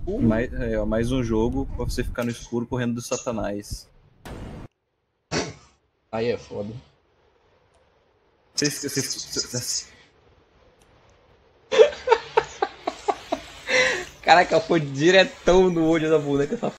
Mais um jogo pra você ficar no escuro correndo do Satanás. Aí é foda. Caraca, foi diretão no olho da boneca, essa